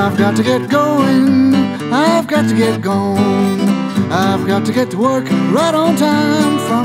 I've got to get going, I've got to get going. I've got to get to work right on time from